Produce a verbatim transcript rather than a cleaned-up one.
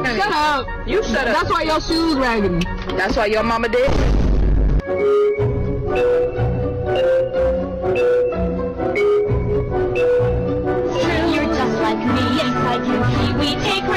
Shut up. You shut up. That's why your shoes raggedy. That's why your mama did. You're just like me, yes I can see we take